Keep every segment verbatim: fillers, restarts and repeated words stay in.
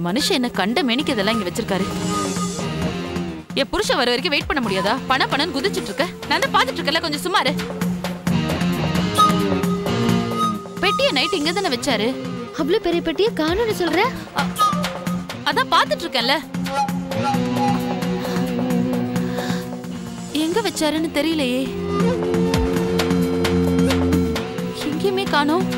மனுஷன் என்ன கண்ட மேனிக்கு இதெல்லாம் இங்க வச்சிருக்காரு. என் புருஷன் வர வரைக்கும் வெயிட் பண்ண முடியாதா? பண பணம் குதிச்சிட்டு இருக்க. நான் தான் பாத்துட்டு இருக்கல, கொஞ்சம் சுமாரு. பெட்டிய நைட் இங்க தானே வச்சாரு. அவ்வளவு பெரிய பெட்டிய காணோம்னு சொல்ற? அதான் பாத்துட்டு இருக்கேன்ல. எங்க வச்சாருன்னு தெரியலையே. எங்கேயுமே காணோம்.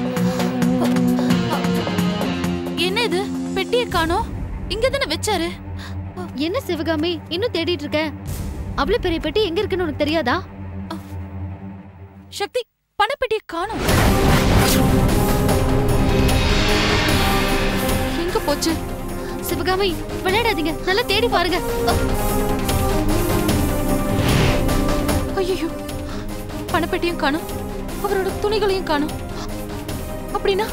என்ன இது? பெட்டிய காணோம். இங்க தானே வச்சாரு. என்ன சிவகாமி இன்னும் தேடிட்டு இருக்க? அவ்வளவு பெரிய பெட்டி எங்க இருக்குன்னு உனக்கு தெரியாதா? சக்தி, பணப்பெட்டியை காணோம். எங்க போச்சு? சிவகாமி விளையாடாதீங்க, நல்லா தேடி பாருங்க. ஐயோ, பணப்பெட்டியும் காணோம், அவரோட துணிகளையும் காணோம். அப்படின்னா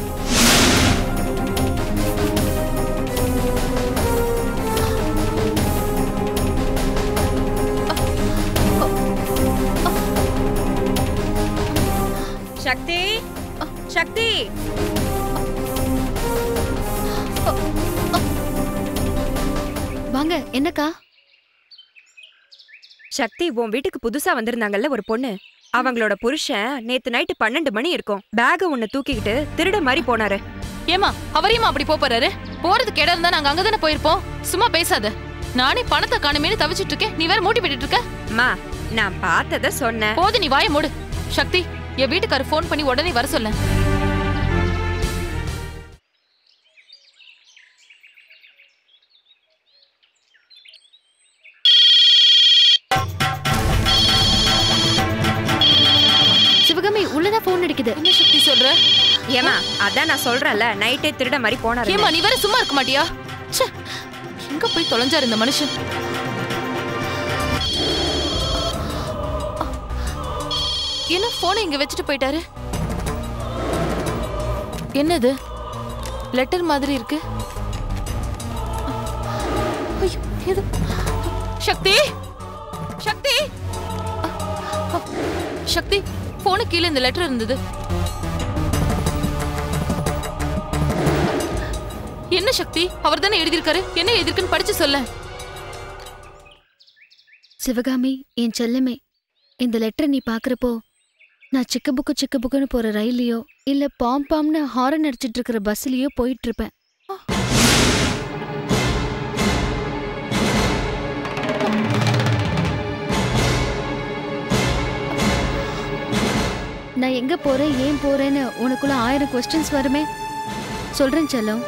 சக்தி, சக்தி, வாங்க. என்னக்கா? சக்தி, உன் வீட்டுக்கு புதுசா வந்திருந்தாங்கல்ல ஒரு பொண்ணு, அவங்களோட புருஷன் நேத்து நைட்டு பன்னெண்டு மணி இருக்கும் பேக ஒண்ணு தூக்கிக்கிட்டு திருட மாதிரி போனாரு. ஏமா அவரையுமா அப்படி போறாரு? போறதுக்கு இடம் இருந்தா நாங்க அங்கதானே போயிருப்போம். சும்மா பேசாத. நானே பணத்தை காணுமேனு தவிச்சிட்டு இருக்கேன், நீ வேற மூட்டி விட்டுட்டு இருக்க. அம்மா, நான் பார்த்தத சொன்னேன். போது, நீ வாய மூடு. சக்தி, என் வீட்டுக்காரர் போன் பண்ணி உடனே வர சொல்ல. சிவகாமி உள்ளதா போன் அடிக்குது. என்ன சக்தி சொல்ற? ஏமா, அதான் நான் சொல்றேன்ல, நைட்டே திருட மாதிரி போனாரு. ஏமா, நீ வேற சும்மா இருக்க மாட்டியா? எங்க போய் தொலைஞ்சாரு இந்த மனுஷன்? என்ன போனை இங்க வச்சுட்டு போயிட்டாரு? என்னது? லெட்டர் மாதிரி இருக்கு. சக்தி, சக்தி, சக்தி, போனு கீழே இந்த லெட்டர் இருந்தது. என்ன சக்தி, அவர் தானே எழுதியிருக்காரு. என்ன எழுதிருக்குன்னு படிச்சு சொல்ல. சிவகாமி, என் செல்லமே, இந்த லெட்டர் நீ பாக்குறப்போ நான் சிக்கு புக்கு சிக்கு புக்குன்னு போற ரயிலையோ இல்ல பாம் பாம்னு ஹாரன் அடிச்சிட்டு இருக்கிற பஸ்லயோ போயிட்டு இருப்பேன். நான் எங்க போறேன், ஏன் போறேன்னு உனக்குள்ள ஆயிரம் क्वेश्चंस வருமே. சொல்றேன் செல்லம்.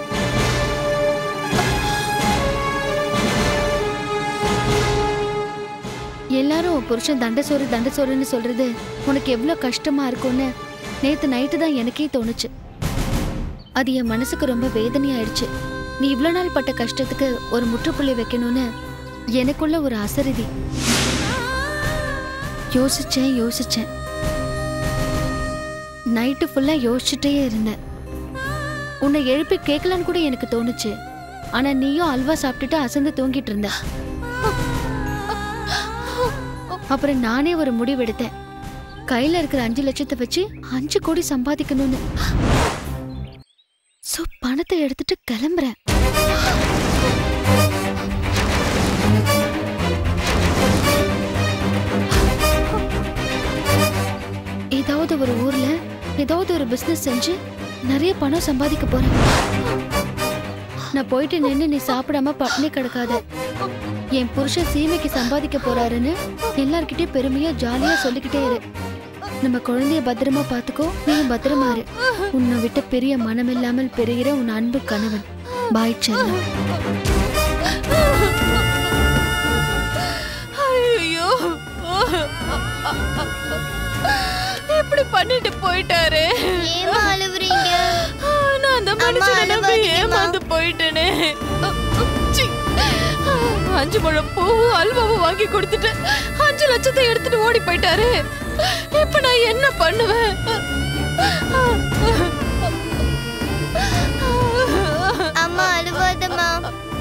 எல்லாரும் புருஷன் தண்டசோறு தண்டசோறுன்னு சொல்றது உனக்கு எவ்வளவு கஷ்டமா இருக்கும்னு நேத்து நைட்டு தான் எனக்கே தோணுச்சு. அது என் மனசுக்கு ரொம்ப வேதனையாயிடுச்சு. நீ இவ்வளவு நாள் பட்ட கஷ்டத்துக்கு ஒரு முற்றுப்புள்ளி வைக்கணும்னு எனக்குள்ள ஒரு அசரிதி. யோசிச்சேன் யோசிச்சேன் நைட்டு ஃபுல்லா யோசிச்சுட்டே இருந்தேன். உன்னை எழுப்பி கேட்கலான்னு கூட எனக்கு தோணுச்சு. ஆனா நீயும் அல்வா சாப்பிட்டுட்டு அசந்து தூங்கிட்டு இருந்த. அப்புறம் நானே ஒரு முடிவெடுத்தேன். கையில இருக்கிற அஞ்சு லட்சத்தை வச்சு அஞ்சு கோடி சம்பாதிக்கணும்னு. சோ பணத்தை எடுத்துட்டு கிளம்புறேன். ஏதாவது ஒரு ஊர்ல ஏதாவது ஒரு பிசினஸ் செஞ்சு நிறைய பணம் சம்பாதிக்க போறேன். நான் போயிட்டு நின்று நீ சாப்பிடாம பட்டினி கிடக்காத. என் புருஷன் சீமைக்கு சம்பாதிக்க போறாருன்னு எல்லார்கிட்டயும் பெருமையா ஜாலியா சொல்லிக்கிட்டே இரு. நம்ம குழந்தைய பத்திரமா பாத்துக்கோ, நீயும் பத்திரமா இரு. உன்னை விட்டு பெரிய மனம் இல்லாமல் பெறுகிற உன் அன்பு கணவன். பாய் செல்லம். ஐயோ, இப்படி பண்ணிட்டு போயிட்டாரு. ஏமா அழுவுறீங்க? நான் அந்த மனுஷனை நம்பி ஏமாந்து போயிட்டேனே. அஞ்சு முழம் பூவும் அல்வாவும் வாங்கி கொடுத்துட்டு அஞ்சு லட்சத்தை எடுத்துட்டு ஓடி போயிட்டாரு. இப்ப நான் என்ன பண்ணுவேன்? அம்மா அழுவாதம்மா.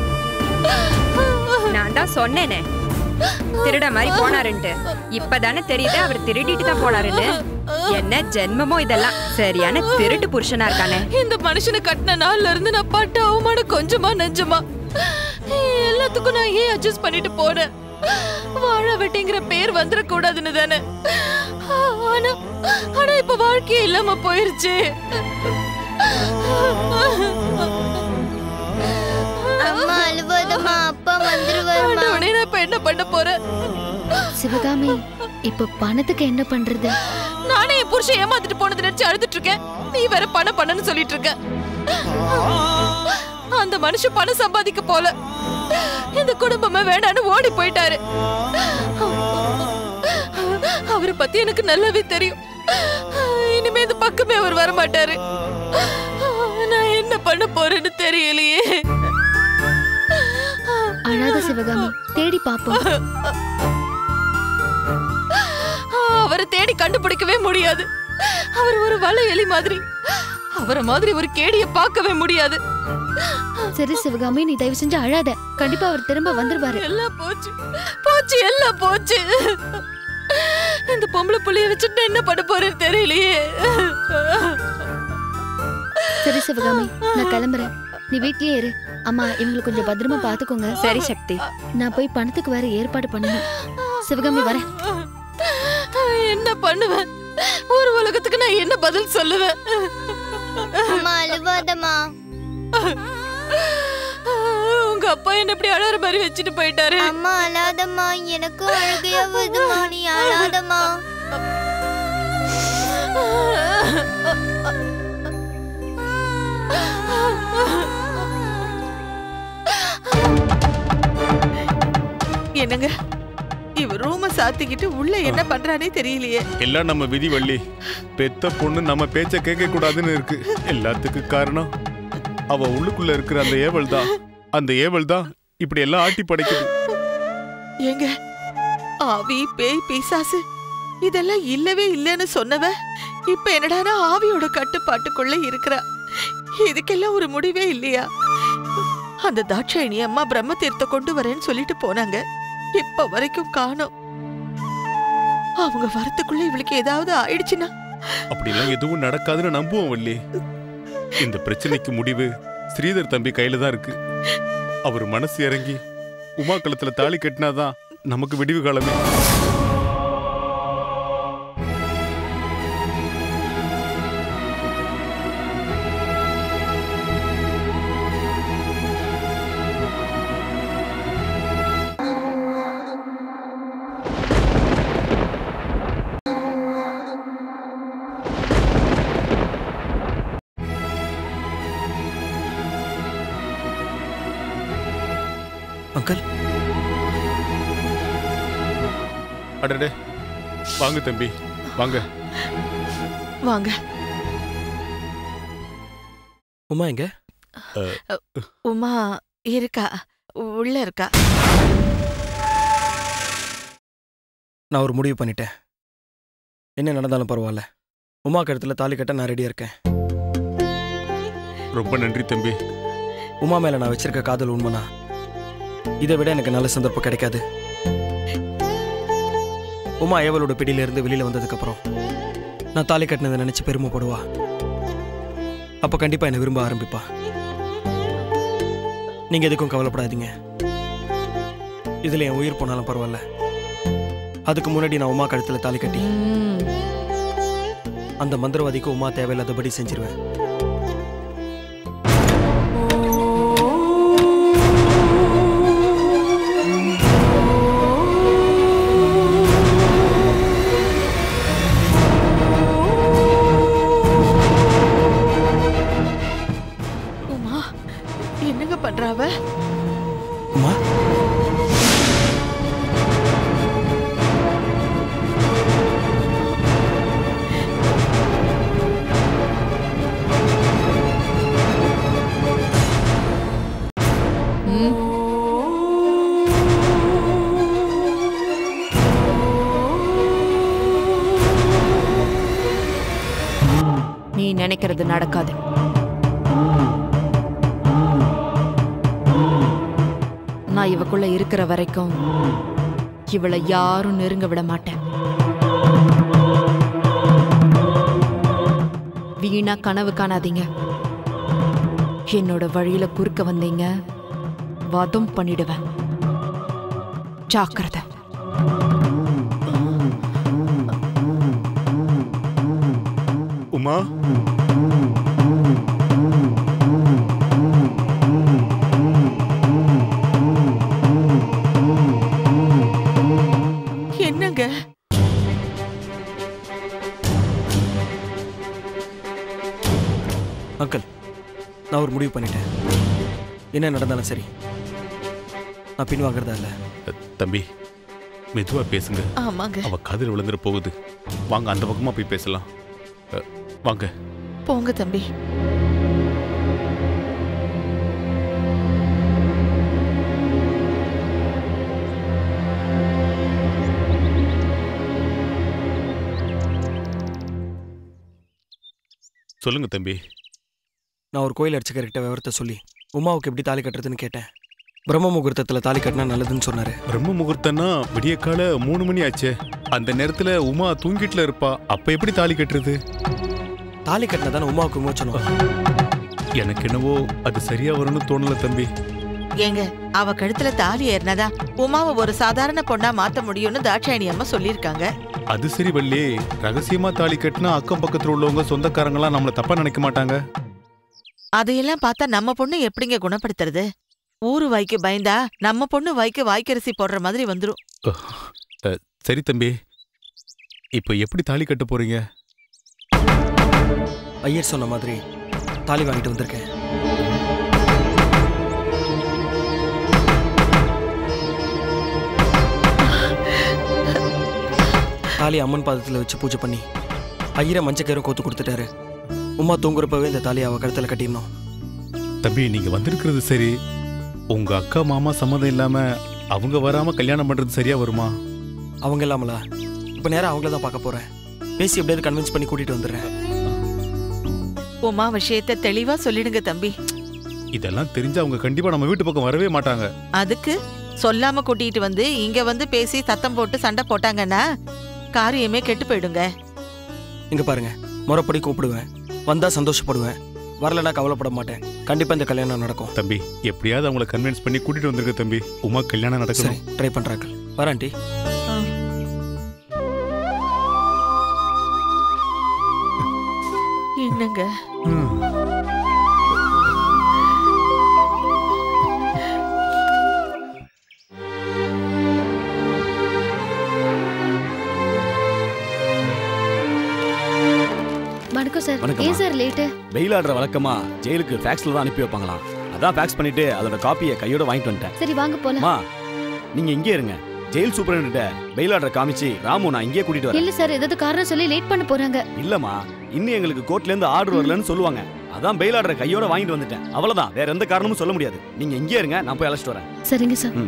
நான் தான் சொன்னேனே திருட மாதிரி போனாருன்ட்டு. இப்பதானே தெரியுது அவர் திருடிட்டு தான் போனாருன்னு. என்ன ஜென்மமோ இதெல்லாம். சரியான திருட்டு புருஷனா இருக்கானே. இந்த மனுஷனை கட்டின நாள்ல இருந்து நான் பட்ட அவமானம் கொஞ்சமா நெஞ்சமா. எல்லாத்துக்கும் நான் ஏன் அட்ஜஸ்ட் பண்ணிட்டு போறேன்? வாழ வெட்டிங்கிற பேர் வந்துட கூடாதுன்னு தானே. ஆனா ஆனா இப்ப வாழ்க்கையே இல்லாம போயிருச்சு. அம்மா அழுவாதம்மா, அப்பா வந்துருவாருமா. நான் இப்ப என்ன பண்ண போறேன்? சிவகாமி, இப்ப பணத்துக்கு என்ன பண்றது? நானே என் புருஷன் ஏமாத்திட்டு போனது நினைச்சு அழுதுட்டு இருக்கேன். நீ வேற பணம் பண்ணன்னு சொல்லிட்டு இருக்க. அந்த மனுஷன் பணம் சம்பாதிக்க போல இந்த குடும்பமே வேண்டான்னு ஓடி போயிட்டாரு. அவரை பத்தி எனக்கு நல்லாவே தெரியும். இனிமே இந்த பக்கமே அவர் வர மாட்டாரு. நான் என்ன பண்ண போறேன்னு தெரியலையே. அழாத சிவகாமி, தேடி பாப்போம். அவரை தேடி கண்டுபிடிக்கவே முடியாது. அவர் ஒரு வலை எலி மாதிரி. அவரை மாதிரி ஒரு கேடிய பார்க்கவே முடியாது. சரி சிவகாமி, நீ தயவு செஞ்சு அழாத. கண்டிப்பா அவர் திரும்ப வந்துருவாரு. எல்லாம் போச்சு போச்சு எல்லாம் போச்சு. இந்த பொம்பளை புள்ளைய வச்சுட்டு என்ன பண்ண போறேன்னு தெரியலையே. சரி சிவகாமி, நான் கிளம்புறேன். நீ வீட்லயே இரு. அம்மா, இவங்களுக்கு கொஞ்சம் பத்திரமா பாத்துக்கோங்க. சரி சக்தி. நான் போய் பணத்துக்கு வேற ஏற்பாடு பண்ணணும். சிவகாமி, வரேன். என்ன பண்ணுவேன்? ஒரு உலகத்துக்கு நான் என்ன பதில் சொல்லுவேன்? அம்மா அழுவாதம்மா. உங்க அப்பா என்ன இப்படி அழற மாதிரி வச்சுட்டு போயிட்டாரு. அம்மா அழாதம்மா, எனக்கும் அழுகையா வருதுமா. நீ அழாதம்மா. என்னங்க, இவ ரூம சாத்திக்கிட்டு உள்ள என்ன பண்றானே தெரியலையே. எல்லாம் நம்ம விதி வள்ளி. பெத்த பொண்ணு நம்ம பேச்ச கேட்க கூடாதுன்னு இருக்கு. எல்லாத்துக்கும் காரணம் அவ உள்ளுக்குள்ள இருக்கிற அந்த ஏவல் தான். அந்த ஏவல் தான் இப்படி எல்லாம் ஆட்டி படைக்குது. ஏங்க, ஆவி பேய் பிசாசு இதெல்லாம் இல்லவே இல்லைன்னு சொன்னவ இப்ப என்னடானா ஆவியோட கட்டுப்பாட்டுக்குள்ள இருக்கிறா. இதுக்கெல்லாம் ஒரு முடிவே இல்லையா? அந்த தாட்சாயணி அம்மா பிரம்ம தீர்த்த கொண்டு வரேன்னு சொல்லிட்டு போனாங்க. இப்ப வரைக்கும் காணோம். அவங்க வரத்துக்குள்ள இவளுக்கு ஏதாவது ஆயிடுச்சுன்னா? அப்படிலாம் எதுவும் நடக்காதுன்னு நம்புவோம் வள்ளி. இந்த பிரச்சனைக்கு முடிவு ஸ்ரீதர் தம்பி கையில தான் இருக்கு. அவர் மனசு இறங்கி உமா கழுத்துல தாலி கட்டினாதான் நமக்கு விடிவு காலமே. அங்கிள், அடடே, வாங்க தம்பி, வாங்க வாங்க. உமா எங்க? உமா இருக்கா, உள்ள இருக்கா. நான் ஒரு முடிவு பண்ணிட்டேன். என்ன நடந்தாலும் பரவாயில்ல, உமா கழுத்துல தாலி கட்ட நான் ரெடியா இருக்கேன். ரொம்ப நன்றி தம்பி. உமா மேல நான் வச்சிருக்க காதல் உண்மைனா இதை விட எனக்கு நல்ல சந்தர்ப்பம் கிடைக்காது. உமா ஏவலோட பிடியில இருந்து வெளியில வந்ததுக்கு அப்புறம் நான் தாலி கட்டினதை நினைச்சு பெருமைப்படுவா. அப்ப கண்டிப்பா என்னை விரும்ப ஆரம்பிப்பா. நீங்க எதுக்கும் கவலைப்படாதீங்க. இதுல என் உயிர் போனாலும் பரவாயில்ல. அதுக்கு முன்னாடி நான் உமா கழுத்துல தாலி கட்டி அந்த மந்திரவாதிக்கு உமா தேவையில்லாதபடி செஞ்சிருவேன். பண்றாவ? உமா, நீ நினைக்கிறது நடக்காது. நான் இவக்குள்ள இருக்கிற வரைக்கும் இவளை யாரும் நெருங்க விட மாட்டேன். வீணா கனவு காணாதீங்க. என்னோட வழியில குறுக்க வந்தீங்க, வதம் பண்ணிடுவேன். ஜாக்கிரதை. உமா, என்னங்க? அங்கிள், நான் ஒரு முடிவு பண்ணிட்டேன். என்ன நடந்தாலும் சரி, நான் பின்வாங்கிறதா இல்லை. தம்பி மெதுவா பேசுங்க. ஆமாங்க. அவ காதில் விழுந்துட போகுது. வாங்க அந்த பக்கமா போய் பேசலாம். வாங்க போங்க தம்பி. சொல்லுங்க தம்பி. நான் ஒரு கோயில் அர்ச்சகர்கிட்ட விவரத்தை சொல்லி உமாவுக்கு எப்படி தாலி கட்டுறதுன்னு கேட்டேன். பிரம்ம முகூர்த்தத்தில் தாலி கட்டினா நல்லதுன்னு சொன்னாரு. பிரம்ம முகூர்த்தம்னா விடிய கால மூணு மணி ஆச்சே. அந்த நேரத்துல உமா தூங்கிட்டுல இருப்பா. அப்ப எப்படி தாலி கட்டுறது? தாலி கட்டினா தானே உமாவுக்கு விமோச்சனம். எனக்கு என்னவோ அது சரியா வரும்னு தோணல தம்பி. ஏங்க, அவ கழுத்துல தாலி ஏறினதா உமாவை ஒரு சாதாரண பொண்ணா மாத்த முடியும்னு தாட்சாயணி அம்மா சொல்லியிருக்காங்க. அது சரி வள்ளி, ரகசியமா தாலி கட்டினா அக்கம் பக்கத்துல உள்ளவங்க சொந்தக்காரங்களாம் நம்மள தப்பா நினைக்க மாட்டாங்க. அதையெல்லாம் பார்த்தா நம்ம பொண்ணு எப்படிங்க குணப்படுத்துறது? ஊரு வாய்க்கு பயந்தா நம்ம பொண்ணு வாய்க்கு வாய்க்கரிசி போடுற மாதிரி வந்துரும். சரி தம்பி, இப்போ எப்படி தாலி கட்ட போறீங்க? ஐயர் சொன்ன மாதிரி தாலி வாங்கிட்டு வந்திருக்கேன். தாலி அம்மன் பாதத்தில் வச்சு பூஜை பண்ணி ஐயரை மஞ்சக்கயிறும் கோத்து கொடுத்துட்டாரு. உமா தூங்குறப்பவே இந்த தாலி அவ கழுத்துல கட்டிடணும். தம்பி, நீங்க வந்திருக்கிறது சரி. உங்க அக்கா மாமா சம்மதம் இல்லாம அவங்க வராம கல்யாணம் பண்றது சரியா வருமா? அவங்க இல்லாமலா? இப்ப நேரம் அவங்கள தான் பார்க்க போறேன். பேசி எப்படியாவது கன்வின்ஸ் பண்ணி கூட்டிட்டு வந்துடுறேன். உமா விஷயத்த தெளிவா சொல்லிடுங்க தம்பி. இதெல்லாம் தெரிஞ்சா அவங்க கண்டிப்பா நம்ம வீட்டு பக்கம் வரவே மாட்டாங்க. அதுக்கு சொல்லாம கூட்டிட்டு வந்து இங்க வந்து பேசி சத்தம் போட்டு சண்டை போட்டாங்கன்னா காரியமே கெட்டு போயிடுங்க. இங்க பாருங்க, முறைப்படி கூப்பிடுவேன். வந்தா சந்தோஷப்படுவேன், வரலன்னா கவலைப்பட மாட்டேன். கண்டிப்பா இந்த கல்யாணம் நடக்கும். தம்பி, எப்படியாவது அவங்களை கன்வின்ஸ் பண்ணி கூட்டிட்டு வந்திருக்க தம்பி. உமா கல்யாணம் நடக்கும். ட்ரை பண்றாங்க. வராண்டி. என்னங்க? வணக்கம் சார். ஏன் சார் லேட்டு? பெயில் ஆர்டர் வழக்கமா ஜெயிலுக்கு ஃபேக்ஸ்ல தான் அனுப்பி வைப்பாங்களாம். அதான் ஃபேக்ஸ் பண்ணிட்டு அதோட காப்பியை கையோட வாங்கிட்டு வந்துட்டேன். சரி வாங்க போலாம். அம்மா, நீங்க இங்கே இருங்க. ஜெயில் சூப்பரண்ட்ட பெயில் ஆர்டர் காமிச்சு ராமு நான் இங்கே கூட்டிட்டு வரேன். இல்ல சார், ஏதாவது காரணம் சொல்லி லேட் பண்ண போறாங்க. இல்லம்மா, இன்னும் எங்களுக்கு கோர்ட்ல இருந்து ஆர்டர் வரலன்னு சொல்லுவாங்க. அதான் பெயில் ஆர்டர் கையோட வாங்கிட்டு வந்துட்டேன். அவ்வளவுதான், வேற எந்த காரணமும் சொல்ல முடியாது. நீங்க இங்கே இருங்க, நான் போய் அழைச்சிட்டு வரேன். சரிங்க சார்.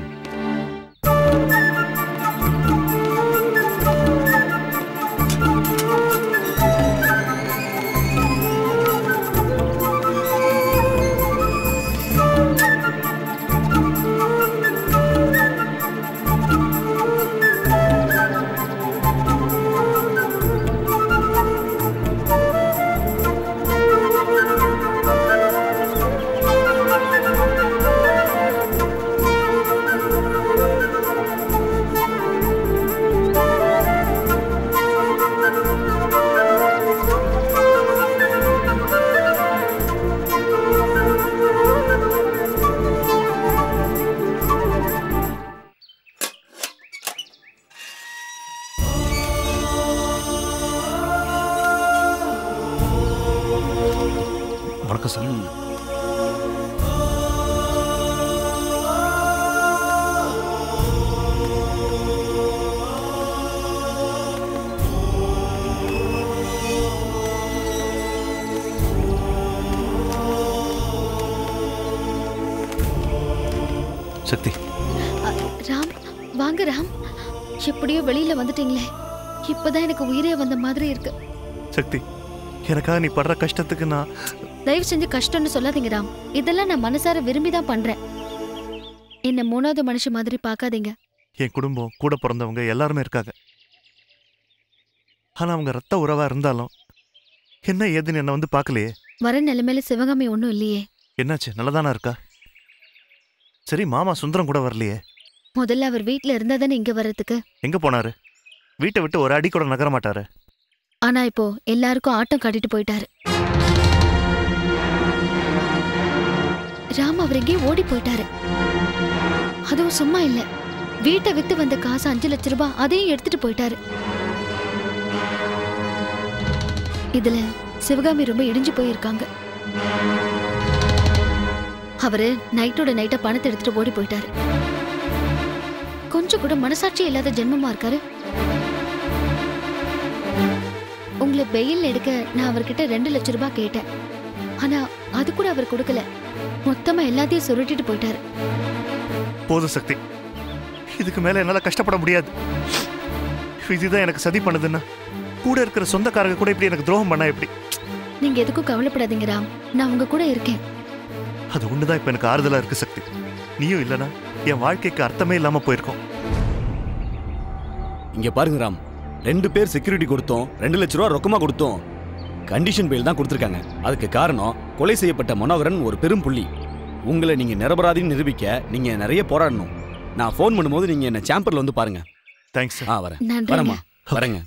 வணக்கம் சார். சக்தி. ராம், வாங்க ராம். எப்படியோ வெளியில வந்துட்டீங்களே. இப்பதான் எனக்கு உயிரே வந்த மாதிரி இருக்கு. சக்தி, எனக்காக நீ படுற கஷ்டத்துக்கு நான்... தயவு செஞ்சு கஷ்டம்னு சொல்லாதீங்க ராம். இதெல்லாம் நான் மனசார விரும்பி தான் பண்றேன். என்ன மூணாவது மனுஷன் மாதிரி பார்க்காதீங்க. என் குடும்பம், கூட பிறந்தவங்க எல்லாருமே இருக்காங்க. ஆனா அவங்க ரத்த உறவா இருந்தாலும் என்ன ஏதுன்னு என்ன வந்து பார்க்கலையே. வர நிலைமையில சிவகாமி ஒன்றும் இல்லையே. என்னாச்சு, நல்லதானா இருக்கா? சரி, மாமா சுந்தரம் கூட வரலையே? முதல்ல அவர் வீட்ல இருந்தா தானே இங்க வர்றதுக்கு. எங்க போனாரு? வீட்டை விட்டு ஒரு அடி கூட நகர மாட்டாரு. ஆனா இப்போ எல்லாருக்கும் ஆட்டம் காட்டிட்டு போயிட்டாரு. ராம் அவர் எங்கேயும் ஓடி போயிட்டாரு. அதுவும் சும்மா இல்ல, வீட்டை வித்து வந்த காசு அஞ்சு லட்சம் ரூபாய் அதையும் எடுத்துட்டு போயிட்டாரு. இதுல சிவகாமி ரொம்ப இடிஞ்சு போயிருக்காங்க. அவரு நைட்டோட நைட்டா பணத்தை எடுத்துட்டு ஓடி போயிட்டாரு. கொஞ்சம் கூட மனசாட்சி இல்லாத ஜென்மமா இருக்காரு. உங்களை பெயில் எடுக்க நான் அவர்கிட்ட ரெண்டு லட்சம் ரூபாய் கேட்டேன். ஆனா அது கூட அவர் கொடுக்கல. மொத்தமா எல்லாத்தையும் சுருட்டிட்டு போயிட்டாரு. போதும் சக்தி, இதுக்கு மேல என்னால கஷ்டப்பட முடியாது. இதுதான் எனக்கு சதி பண்ணுதுன்னா கூட இருக்கிற சொந்தக்காரங்க கூட இப்படி எனக்கு துரோகம் பண்ணா எப்படி? நீங்க எதுக்கும் கவலைப்படாதீங்க ராம், நான் உங்க கூட இருக்கேன். அது ஒண்ணுதான் இப்ப எனக்கு ஆறுதலா இருக்கு சக்தி. நீயும் இல்லனா என் வாழ்க்கைக்கு அர்த்தமே இல்லாம போயிருக்கோம். இங்க பாருங்க ராம், ரெண்டு பேர் செக்யூரிட்டி கொடுத்தோம், ரெண்டு லட்ச ரூபா ரொக்கமா கொடுத்தோம். கண்டிஷன் பெயில் தான் கொடுத்துருக்காங்க. அதுக்கு காரணம் கொலை செய்யப்பட்ட மனோகரன் ஒரு பெரும் புள்ளி. உங்களை நீங்க நிரபராதின்னு நிரூபிக்க நீங்க நிறைய போராடணும். நான் ஃபோன் பண்ணும்போது நீங்க என்ன சாம்பர்ல வந்து பாருங்க. தேங்க்ஸ். ஆ வரேன். வரமா வரேங்க.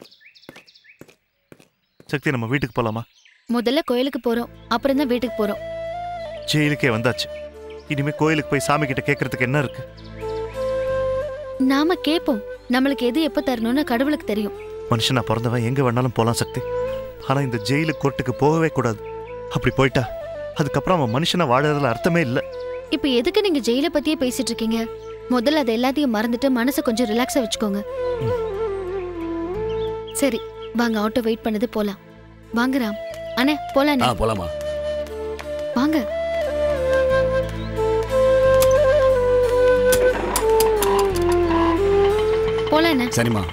சக்தி, நம்ம வீட்டுக்கு போலாமா? முதல்ல கோயிலுக்கு போறோம், அப்புறம் தான் வீட்டுக்கு போறோம். ஜெயிலுக்கே வந்தாச்சு, இனிமே கோயிலுக்கு போய் சாமி கிட்ட கேட்கறதுக்கு என்ன இருக்கு? நாம கேட்போம். நம்மளுக்கு எது எப்ப தரணும்னு கடவுளுக்கு தெரியும். மனுஷனா பிறந்தவன் எங்க வேணாலும் போலாம் சக்தி. ஆனா இந்த ஜெயிலு கோர்ட்டுக்கு போகவே கூடாது. அப்படி போயிட்டா அதுக்கப்புறம் அவன் மனுஷனா வாழறதுல அர்த்தமே இல்ல. இப்ப எதுக்கு நீங்க ஜெயில பத்தியே பேசிட்டு இருக்கீங்க? முதல்ல அதை எல்லாத்தையும் மறந்துட்டு மனசை கொஞ்சம் ரிலாக்ஸா வச்சுக்கோங்க. சரி வாங்க, ஆட்டோ வெயிட் பண்ணது போலாம். வாங்க ராம். அண்ணே போலாம். போலாமா? வாங்க. போலாம். சரிம்மா.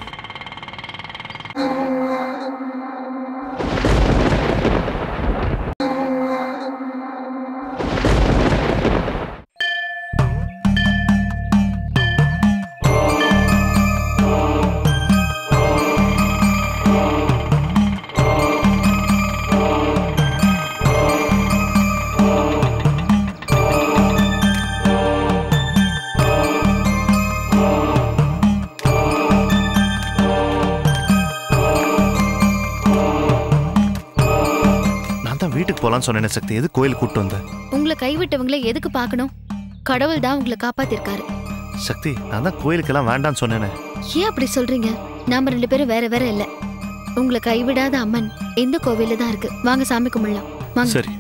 போலான்னு சொன்னேன் சக்தி, எது கோயில் கூட்டு வந்த? உங்களை கைவிட்டவங்களை எதுக்கு பார்க்கணும்? கடவுள் தான் உங்களை காப்பாத்திருக்காரு. சக்தி, நான் தான் கோயிலுக்கெல்லாம் வேண்டான்னு சொன்னேனே. ஏன் அப்படி சொல்றீங்க? நாம ரெண்டு பேரும் வேற வேற இல்ல. உங்களை கைவிடாத அம்மன் இந்த கோவில்ல தான் இருக்கு. வாங்க சாமி கும்பிடலாம். சரி.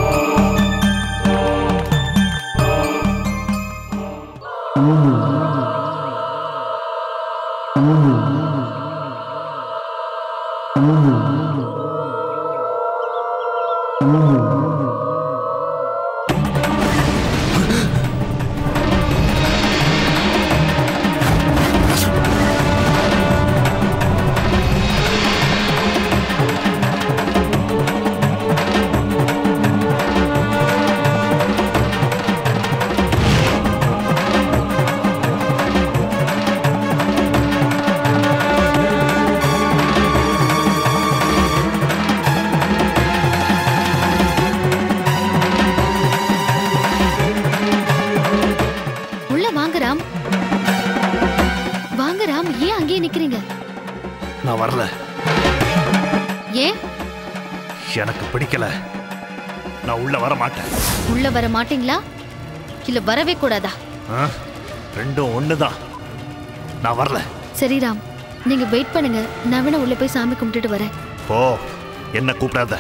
நான் வரல. ஏன்? எனக்கு பிடிக்கல. நான் உள்ள வர மாட்டேன். உள்ள வர மாட்டீங்களா இல்ல வரவே கூடாதா? ரெண்டும் ஒண்ணுதான். நான் வரல. சரி ராம், நீங்க வெயிட் பண்ணுங்க. நான் வேணா உள்ள போய் சாமி கும்பிட்டுட்டு வரேன். போ, என்ன கூப்பிடாத.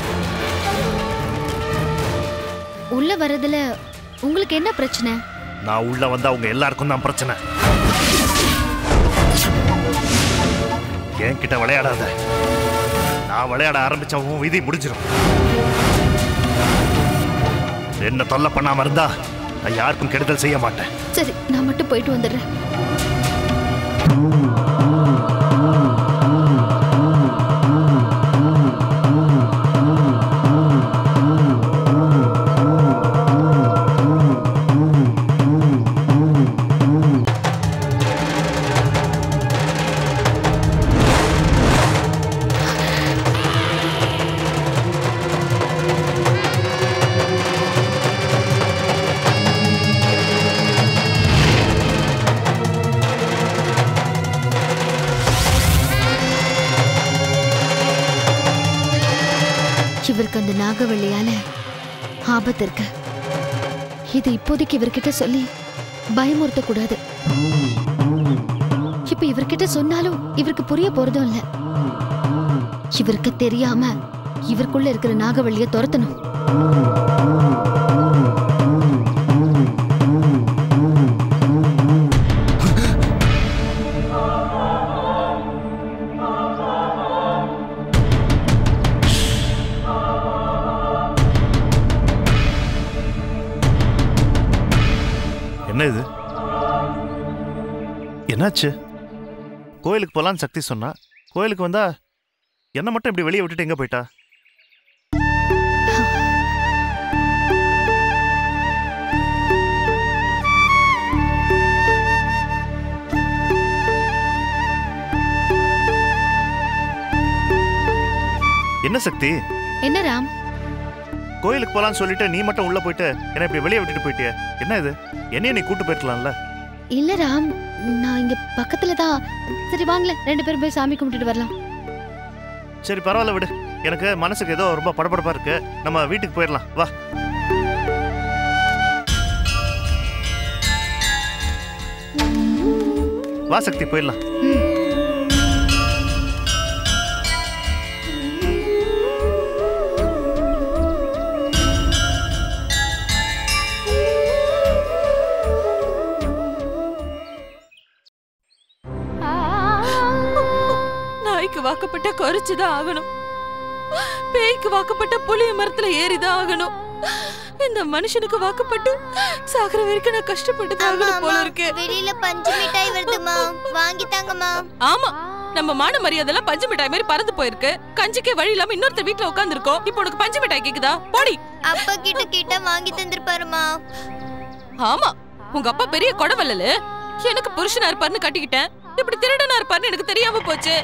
உள்ள வரதுல உங்களுக்கு என்ன பிரச்சனை? நான் உள்ள வந்தா உங்க எல்லாருக்கும் தான் பிரச்சனை. என்கிட்ட விளையாடாத. நான் விளையாட ஆரம்பிச்ச உன் விதி முடிஞ்சிடும். என்ன தொல்லை பண்ணாம இருந்தா நான் யாருக்கும் கெடுதல் செய்ய மாட்டேன். சரி, நான் மட்டும் போயிட்டு வந்துடுறேன். இவருக்கு அந்த நாகவள்ளியால ஆபத்து இருக்கு. இது இப்போதைக்கு இவர்கிட்ட சொல்லி பயமுறுத்த கூடாது. இப்ப இவர்கிட்ட சொன்னாலும் இவருக்கு புரிய போறதும் இல்ல. இவருக்கு தெரியாம இவருக்குள்ள இருக்கிற நாகவள்ளிய துரத்தணும். என்ன இது? என்னாச்சு? கோயிலுக்கு போலான்னு சக்தி சொன்னா, கோயிலுக்கு வந்தா என்ன மட்டும் இப்படி வெளியே விட்டுட்டு எங்க போயிட்டா? என்ன சக்தி? என்ன ராம்? கோயிலுக்கு போலான்னு சொல்லிட்டு நீ மட்டும் உள்ள போயிட்டு என்ன இப்படி வெளியே விட்டுட்டு போயிட்டிய? என்ன இது? என்னைய நீ கூட்டு போயிருக்கலாம்ல? இல்ல ராம், நான் இங்க பக்கத்துல தான். சரி வாங்கல, ரெண்டு பேரும் போய் சாமி கும்பிட்டுட்டு வரலாம். சரி பரவாயில்ல விடு. எனக்கு மனசுக்கு ஏதோ ரொம்ப படபடப்பா இருக்கு. நம்ம வீட்டுக்கு போயிடலாம் வா. வா சக்தி போயிடலாம். வாக்கப்பட்ட குறைச்சுதான் ஆகணும். பேய்க்கு வாக்கப்பட்ட புளிய மரத்துல ஏறிதான் ஆகணும். இந்த மனுஷனுக்கு வாக்கப்பட்டு சாகர வரைக்கும் நான் கஷ்டப்பட்டு ஆகணும் போல இருக்கு. வெளியில பஞ்சு மிட்டாய் வருதுமா, வாங்கி தாங்கம்மா. ஆமா, நம்ம மான மரியாதை எல்லாம் பஞ்சு மிட்டாய் மாதிரி பறந்து போயிருக்கு. கஞ்சிக்கே வழி இல்லாம இன்னொருத்தர் வீட்டுல உட்கார்ந்து இருக்கோம். இப்போ உனக்கு பஞ்சு மிட்டாய் கேக்குதா? போடி. அப்பா கிட்ட கிட்ட வாங்கி தந்திருப்பாருமா. ஆமா, உங்க அப்பா பெரிய கொடவல்லு. எனக்கு புருஷனா இருப்பாருன்னு கட்டிக்கிட்டேன். இப்படி திருடனா இருப்பாருன்னு எனக்கு தெரியாம போச்சு.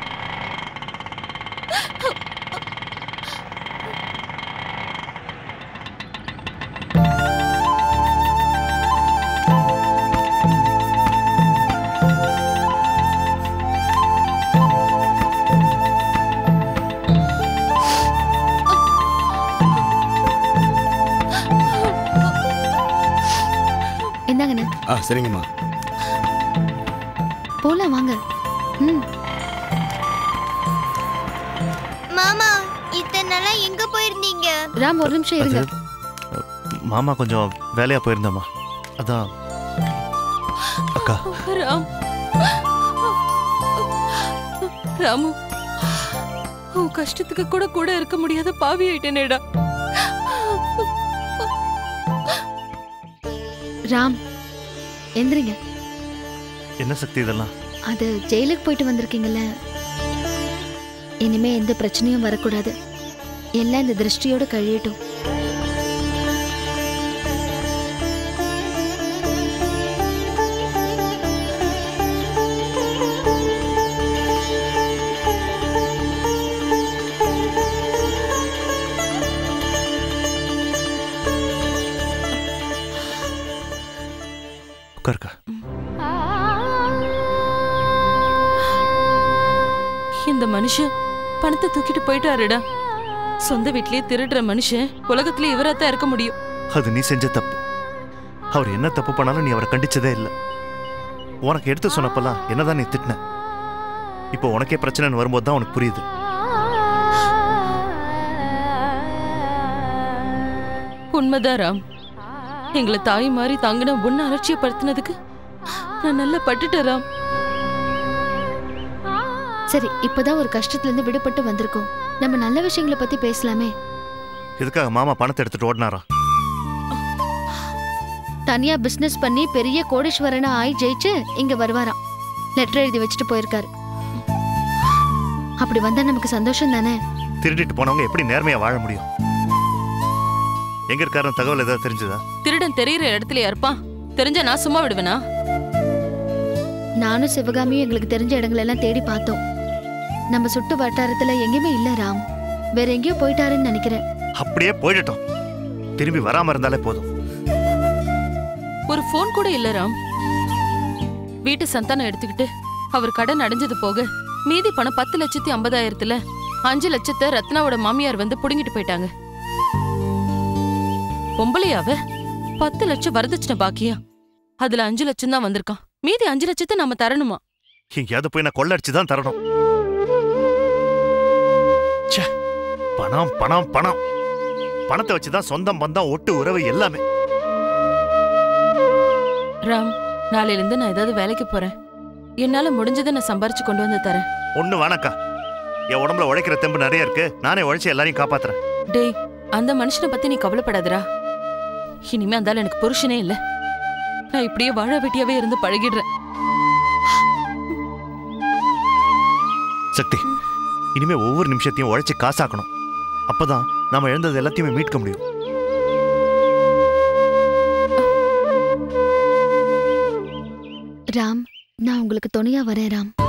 என்னங்கண்ணா? ஆ சரிங்கம்மா. போலாம் வாங்க. ம். மாமா, இத்தனை நாளா எங்க போயிருந்தீங்க? ராம் ஒரு நிமிஷம் இருங்க. மாமா கொஞ்சம் வேலையா போயிருந்தம்மா, அதான். அக்கா. ராம், ராமு, உன் கஷ்டத்துக்கு கூட கூட இருக்க முடியாத பாவி ஆயிட்டேனேடா. ராம் எந்திரிங்க. என்ன சக்தி இதெல்லாம்? அது ஜெயிலுக்கு போயிட்டு வந்திருக்கீங்கல்ல, இனிமே எந்த பிரச்சனையும் வரக்கூடாது. எல்லாம் இந்த திருஷ்டியோட கழியட்டும். உட்காருக்கா. இந்த மனுஷன் பணத்தை தூக்கிட்டு போயிட்டாருடா. சொந்த வீட்லயே திருடுற மனுஷன் உலகத்திலே இவராத்தான் இருக்க முடியும். அது நீ செஞ்ச தப்பு. அவர் என்ன தப்பு பண்ணாலும் நீ அவரை கண்டிச்சதே இல்லை. உனக்கு எடுத்து சொன்னப்பெல்லாம் என்னதான் நீ திட்டின. இப்போ உனக்கே பிரச்சனைன்னு வரும்போது தான் உனக்கு புரியுது. உண்மைதான் ராம். எங்களை தாய் மாதிரி தாங்கின ஒன்னு அலட்சியப்படுத்தினதுக்கு நான் நல்லா பட்டுட்டேன் ராம். சரி, இப்பதான் ஒரு கஷ்டத்துல இருந்து விடுபட்டு வந்திருக்கோம். நம்ம நல்ல விஷயங்களை பத்தி பேசலாமே. இதுக்காக மாமா பணத்தை எடுத்துட்டு ஓடினாரா? தனியா பிசினஸ் பண்ணி பெரிய கோடீஸ்வரனா ஆய் ஜெயிச்சு இங்க வருவாராம். லெட்டர் எழுதி வச்சுட்டு போயிருக்காரு. அப்படி வந்தா நமக்கு சந்தோஷம் தானே. திருடிட்டு போனவங்க எப்படி நேர்மையா வாழ முடியும்? எங்க இருக்காருன்னு தகவல் ஏதாவது தெரிஞ்சதா? திருடன் தெரியுற இடத்துல இருப்பான். தெரிஞ்சா நான் சும்மா விடுவேனா? நானும் சிவகாமியும் எங்களுக்கு தெரிஞ்ச இடங்கள் எல்லாம் தேடி பார்த்தோம். நம்ம சுட்டு வட்டாரத்துல எங்கேயுமே இல்ல ராம். வேற எங்கேயோ போயிட்டாருன்னு நினைக்கிறேன். அப்படியே போயிடட்டும், திரும்பி வராம இருந்தாலே போதும். ஒரு போன் கூட இல்ல ராம். வீட்டு சந்தானம் எடுத்துக்கிட்டு அவர் கடன் அடைஞ்சது போக மீதி பணம் பத்து லட்சத்தி ஐம்பதாயிரத்துல அஞ்சு லட்சத்தை ரத்னாவோட மாமியார் வந்து புடுங்கிட்டு போயிட்டாங்க. பொம்பளையாவ பத்து லட்சம் வரதட்சணை பாக்கியா, அதுல அஞ்சு லட்சம் தான் வந்திருக்கான். மீதி அஞ்சு லட்சத்தை நம்ம தரணுமா? எங்கேயாவது போய் நான் கொள்ளடிச்சு தான் தரணும். பணம் பணம் பணம் பணத்தை வச்சுதான் சொந்தம் பந்தம் ஒட்டு உறவு எல்லாமே. ராம், நாளையில இருந்து நான் ஏதாவது வேலைக்கு போறேன். என்னால முடிஞ்சதை நான் சம்பாரிச்சு கொண்டு வந்து தரேன். ஒண்ணு வேணாக்கா, என் உடம்புல உழைக்கிற தெம்பு நிறைய இருக்கு. நானே உழைச்சு எல்லாரையும் காப்பாத்துறேன். டேய், அந்த மனுஷனை பத்தி நீ கவலைப்படாதடா. இனிமே அந்த எனக்கு புருஷனே இல்ல. நான் இப்படியே வாழ வெட்டியாவே இருந்து பழகிடுறேன். சக்தி, இனிமே ஒவ்வொரு நிமிஷத்தையும் உழைச்சு காசாக்கணும். அப்பதான் நாம இழந்தது எல்லாத்தையுமே மீட்க முடியும். ராம், நான் உங்களுக்கு துணையா வரேன் ராம்.